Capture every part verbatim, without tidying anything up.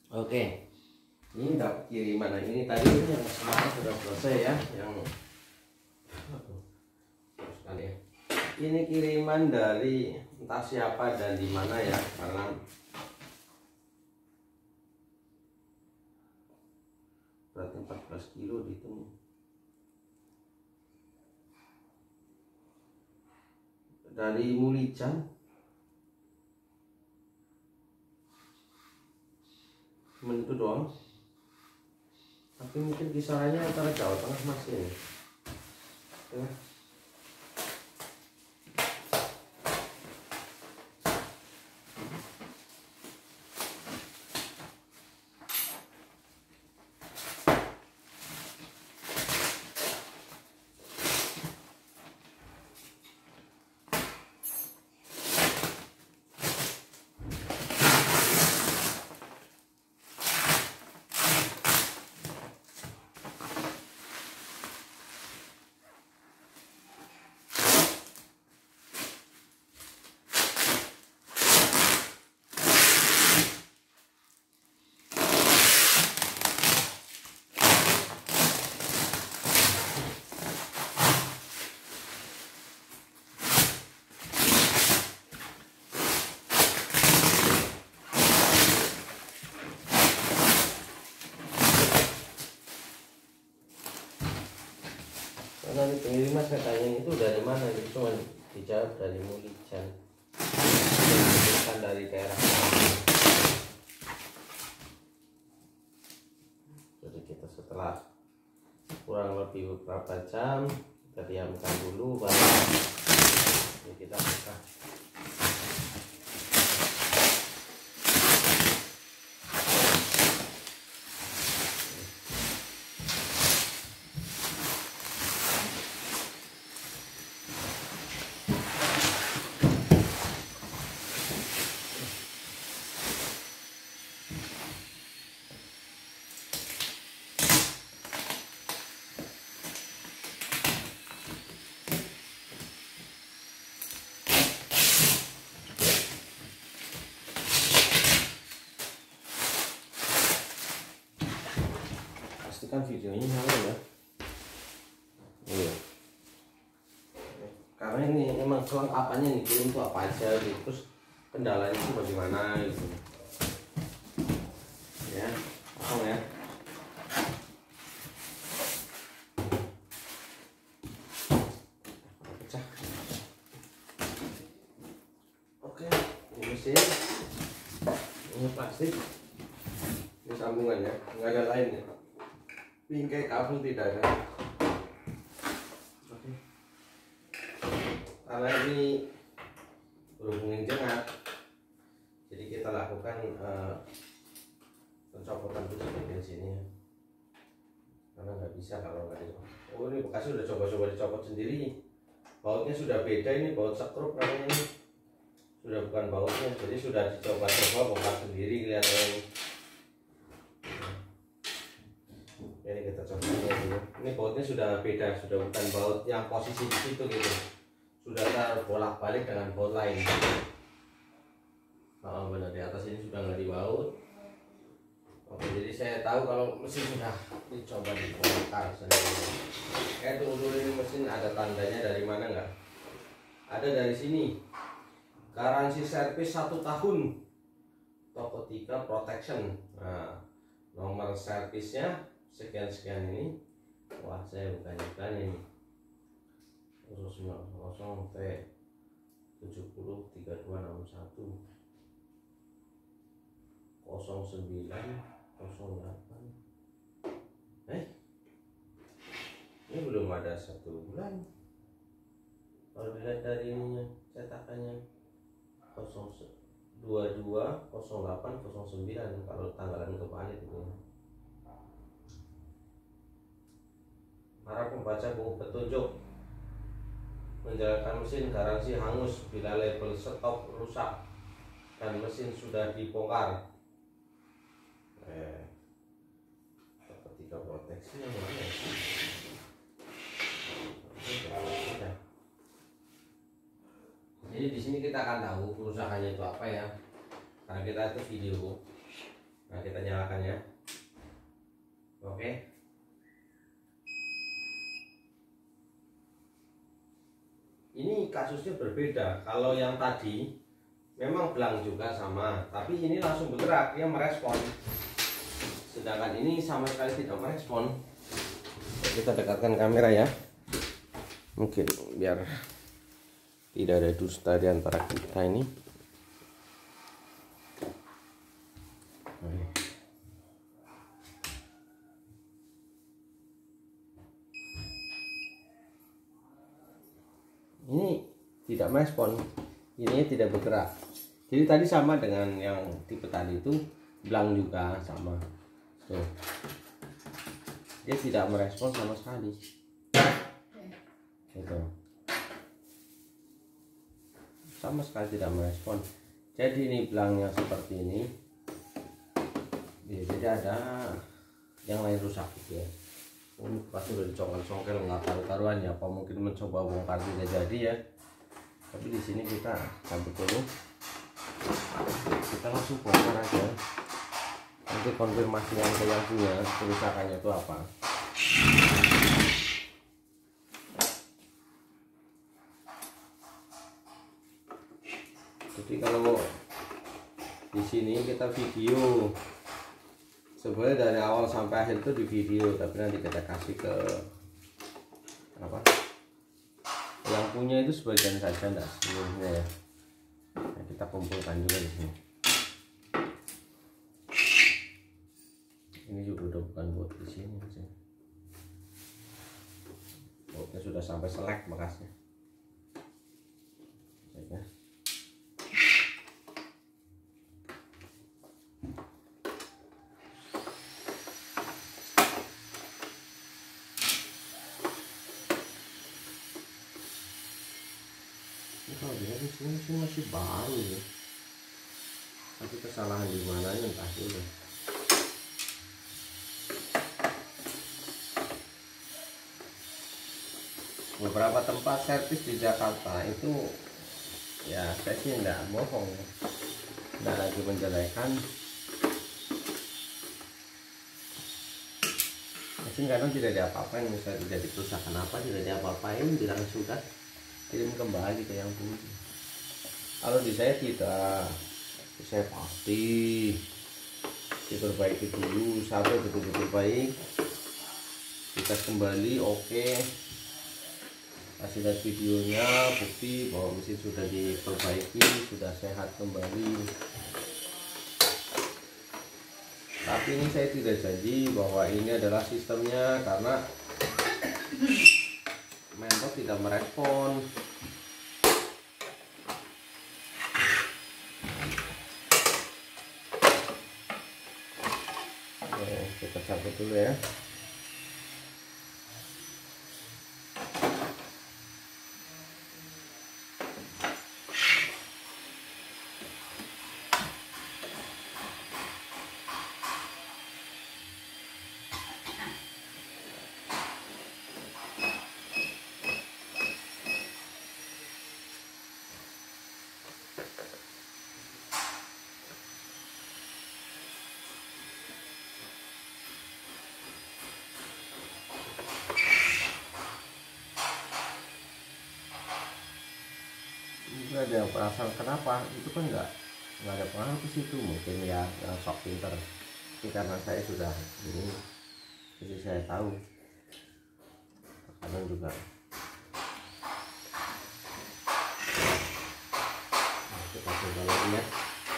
Oke, ini dapat kiriman. Nah, ini tadi yang semalam sudah selesai ya, yang sekali ya. Ini kiriman dari entah siapa dan di mana ya, karena berarti empat belas kilo dihitung. Dari Mulijan. Cuman itu doang, tapi mungkin kisarannya antara Jawa Tengah masih ya. Ya. Karena pengiriman saya tanya itu dari mana, itu cuma dijawab dari Mulijan, bukan dari daerah. Jadi kita setelah kurang lebih beberapa jam kita diamkan dulu, baru kita buka. Pastikan videonya nyala ya. Iya. Karena ini emang kelengkapannya nih, kirim tuh apa aja gitu, terus kendalanya itu bagaimana gitu. Ya, kosong ya. Pecah. Oke, ini mesin, ini plastik, ini sambungannya, nggak ada lain ya. Bingkai kabel tidak ada. Oke. Karena ini berhubungin jengat, jadi kita lakukan uh, pencopotan dulu di sini ya. Karena nggak bisa kalau nggak dicopot. Oh, ini bekasnya udah coba-coba dicopot sendiri. Bautnya sudah beda, ini baut sekrup namanya ini. Sudah bukan bautnya, jadi sudah dicoba-coba bongkar sendiri kelihatannya. Ini kita coba dulu. Ini bautnya sudah beda, sudah bukan baut yang posisi di situ gitu. Sudah terbolak-balik dengan baut lain. Oh, benar, di atas ini sudah nggak dibaut. Oke, jadi saya tahu kalau mesin sudah dicoba dibongkar sendiri. Eh, tunggu dulu, ini mesin ada tandanya dari mana nggak? Ada dari sini. Garansi servis satu tahun. Toko tiga protection. Nah, nomor servisnya sekian-sekian ini. Wah, saya bukan-bukan ini nol sembilan nol T tujuh nol tiga dua enam satu nol sembilan nol delapan. Eh, ini belum ada satu bulan. Kalau dilihat dari ininya, cetakannya dua dua nol delapan nol sembilan kalau tanggalan kebalik itu. Para pembaca buku petunjuk menjalankan mesin, garansi hangus bila label stop rusak dan mesin sudah dibongkar. Eh, ketika proteksi yang mana? Jadi di sini kita akan tahu kerusakannya itu apa ya, karena kita itu video. Nah, kita nyalakan ya. Oke. Ini kasusnya berbeda. Kalau yang tadi memang belang juga sama, tapi ini langsung bergerak, dia merespon. Sedangkan ini sama sekali tidak merespon. Kita dekatkan kamera ya, mungkin biar tidak ada dusta di antara kita ini. Ini tidak merespon, ini tidak bergerak. Jadi tadi sama dengan yang tipe tadi itu, belang juga sama. Tuh. Dia tidak merespon sama sekali. Gitu. Sama sekali tidak merespon. Jadi ini belangnya seperti ini. Ya, jadi ada yang lain rusak gitu ya. Ini pasti udah dicongkel-congkel, nggak tahu-taruhan ya, apa mungkin mencoba bongkar tidak jadi ya. Tapi di sini kita cabut dulu, kita langsung bongkar aja. Nanti konfirmasi yang ke yang punya kerusakannya itu apa. Jadi kalau di sini kita video, sebenarnya dari awal sampai akhir itu di video, tapi nanti kita kasih ke apa yang punya itu sebagian saja, enggak seluruhnya ya. Nah, kita kumpulkan juga di sini. Ini juga udah bukan buat di sini, buatnya sudah sampai selek bekasnya. Ya. Kalau dia di sini sih masih baru ya, tapi kesalahan di mananya entah dulu. Beberapa tempat servis di Jakarta itu ya saya sih enggak bohong, enggak lagi menjelekan. Mesin kadang tidak ada apa-apain, misalnya tidak dikerusakan apa, tidak ada apa-apain, bilang sudah kirim kembali ke yang punya. Kalau di saya tidak, saya pasti diperbaiki dulu sampai betul-betul baik, kita kembali. Oke, kasih lihat videonya, bukti bahwa mesin sudah diperbaiki, sudah sehat kembali. Tapi ini saya tidak janji bahwa ini adalah sistemnya, karena mentor tidak merespon. Oke, kita cabut dulu ya. Ada yang perasaan kenapa itu kan enggak nggak ada pengaruh ke situ, mungkin ya yang sok pinter. Tapi karena saya sudah ini, jadi saya tahu. Kadang juga nah, kita coba lagi ya.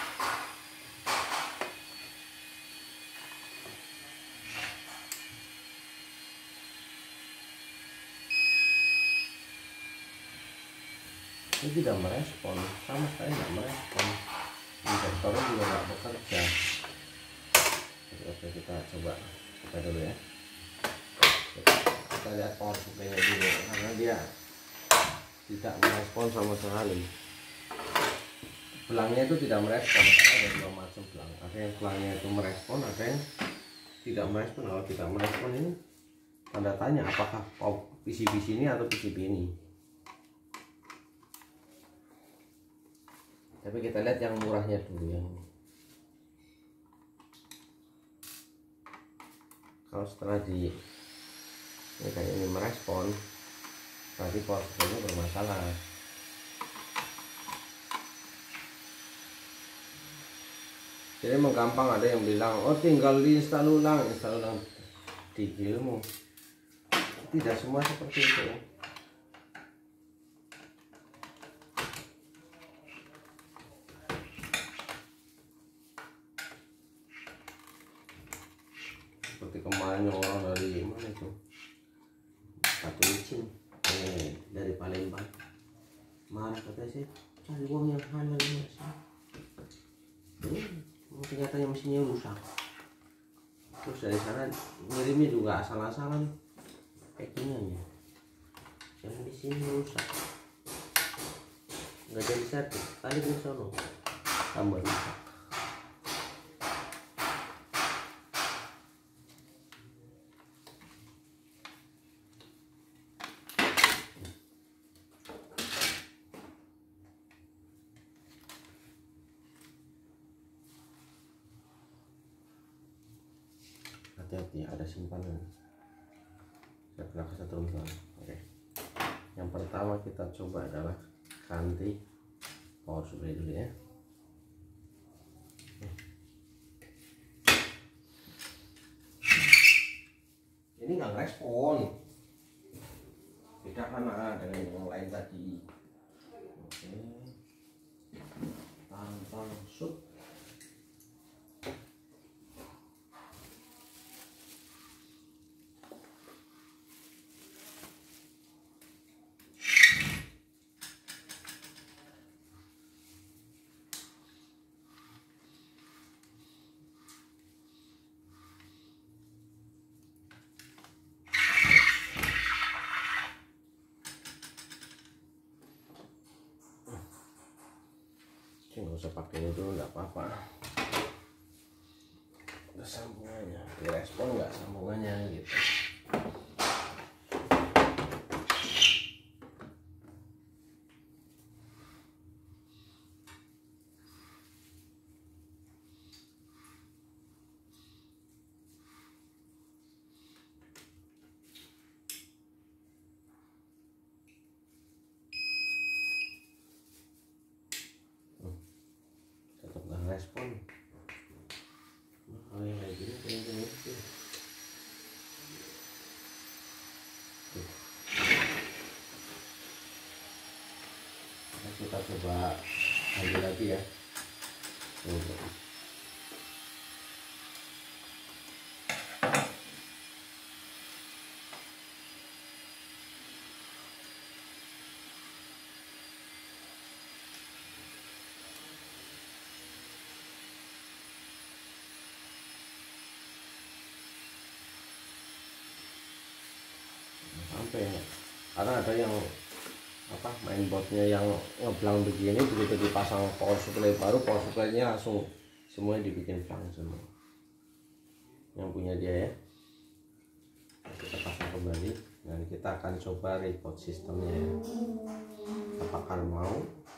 Ini tidak merespon, sama sekali tidak merespon. Injektornya juga nggak bekerja. Oke, kita coba kita dulu ya. Kita, kita lihat power supply-nya dulu, karena dia tidak merespon sama sekali. Belangnya itu tidak merespon, karena ada dua macam belang. Ada yang belangnya itu merespon, ada yang tidak merespon. Kalau tidak merespon ini tanda tanya, apakah P C B sini atau P C B ini. Tapi kita lihat yang murahnya dulu, yang Kalau setelah di ini kayak ini merespon, berarti power supply-nya bermasalah. Jadi emang gampang, ada yang bilang oh tinggal diinstal ulang, install ulang. Di ilmu tidak semua seperti itu. Seperti kemarin yang orang dari mana itu, satu izin eh, dari Palembang, mana katanya sih cari uang yang halal mas. Hmm, ternyata mesinnya rusak. Terus dari sana ngirimnya juga asal-asalan, packingnya yang di sini rusak, nggak jadi satu kali di sono tambah rusak. Hati-hati, ada simpanan. Saya pernah kesetrum soalnya. Oke, yang pertama kita coba adalah ganti power supply dulu ya. Ini nggak respon, beda mana dengan yang lain tadi. Oke, tampang sub. Nggak usah pakai itu, nggak apa-apa. Ada sambungannya, direspon nggak sambungannya gitu. Respon oh yang kayak gini gini gini nah, kita coba ambil lagi ya. Tuh. Sampai karena ada yang apa mainboardnya yang ngeblang begini, begitu dipasang power supply baru, power supply-nya langsung semuanya dibikin blank semua. Yang punya dia ya, kita pasang kembali dan kita akan coba remote sistemnya ya. Apakah mau?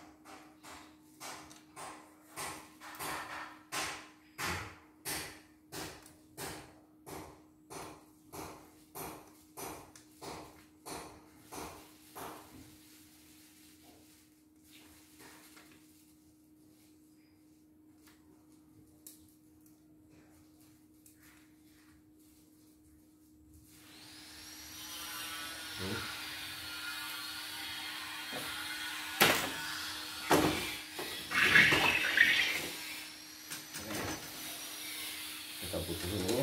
Kita putus ini.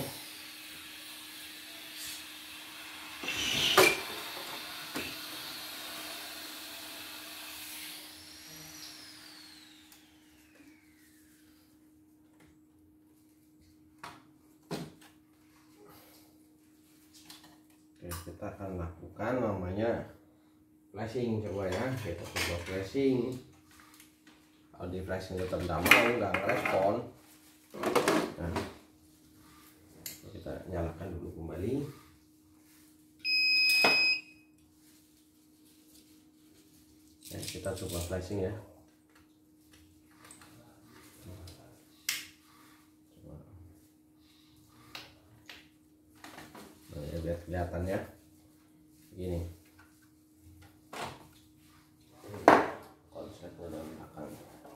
Oke, kita akan lakukan namanya flashing, coba ya, kita coba flashing. Kalau di flashing tetap tidak mau, nggak respon. Nah, kita nyalakan dulu kembali. Ya, kita coba flashing ya. kelihatannya gini. Konsep dari belakang.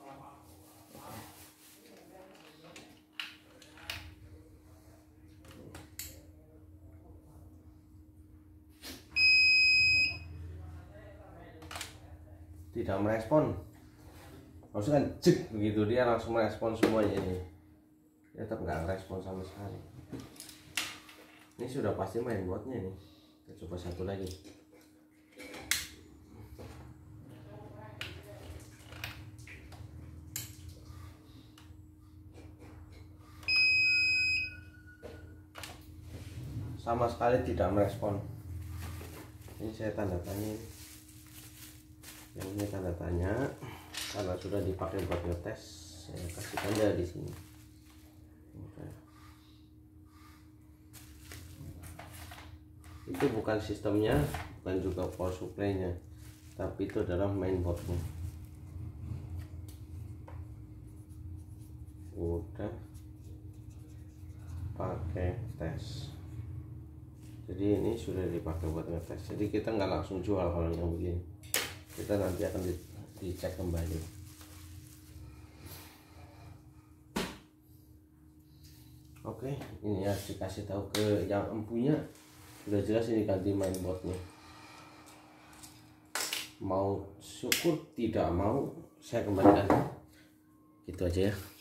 Tidak merespon, maksudnya kan cek begitu dia langsung merespon semuanya ini, dia tetap nggak respon sama sekali. Ini sudah pasti mainboardnya nih. Kita coba satu lagi. Sama sekali tidak merespon. Ini saya tanda tanya. Yang ini tanda tanya karena sudah dipakai buat ngetes. Saya kasih tanda di sini. Oke. Itu bukan sistemnya, bukan juga power supply-nya, tapi itu adalah mainboardnya. Udah pakai tes. Jadi ini sudah dipakai buat ngetes. Jadi kita nggak langsung jual kalau yang begini. Kita nanti akan di, dicek kembali. Oke, ini ya dikasih tahu ke yang empunya. Sudah jelas ini ganti mainboardnya. Mau syukur, tidak mau saya kembalikan. Gitu aja ya.